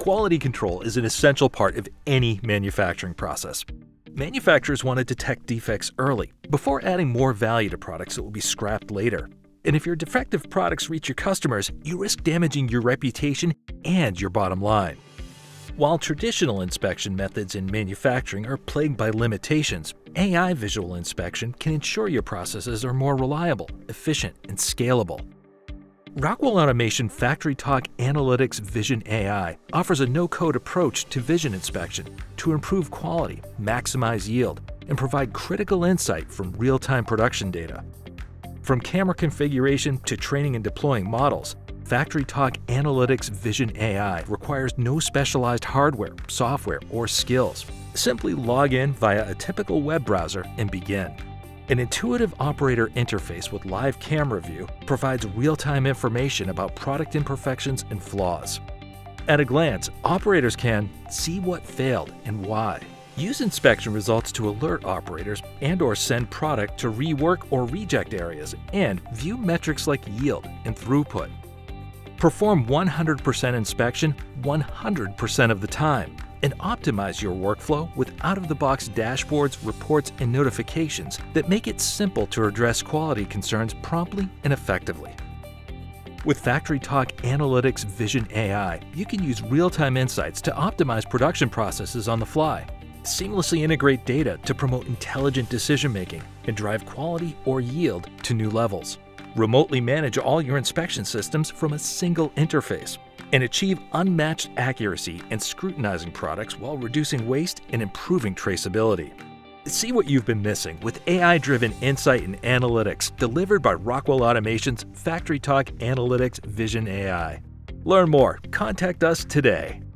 Quality control is an essential part of any manufacturing process. Manufacturers want to detect defects early, before adding more value to products that will be scrapped later. And if your defective products reach your customers, you risk damaging your reputation and your bottom line. While traditional inspection methods in manufacturing are plagued by limitations, AI visual inspection can ensure your processes are more reliable, efficient, and scalable. Rockwell Automation FactoryTalk Analytics VisionAI offers a no-code approach to vision inspection to improve quality, maximize yield, and provide critical insight from real-time production data. From camera configuration to training and deploying models, FactoryTalk Analytics VisionAI requires no specialized hardware, software, or skills. Simply log in via a typical web browser and begin. An intuitive operator interface with live camera view provides real-time information about product imperfections and flaws. At a glance, operators can see what failed and why, use inspection results to alert operators and/or send product to rework or reject areas, and view metrics like yield and throughput. Perform 100% inspection 100% of the time, and optimize your workflow with out-of-the-box dashboards, reports, and notifications that make it simple to address quality concerns promptly and effectively. With FactoryTalk Analytics VisionAI, you can use real-time insights to optimize production processes on the fly, seamlessly integrate data to promote intelligent decision-making, and drive quality or yield to new levels. Remotely manage all your inspection systems from a single interface, and achieve unmatched accuracy in scrutinizing products while reducing waste and improving traceability. See what you've been missing with AI-driven insight and analytics delivered by Rockwell Automation's FactoryTalk Analytics VisionAI. Learn more. Contact us today.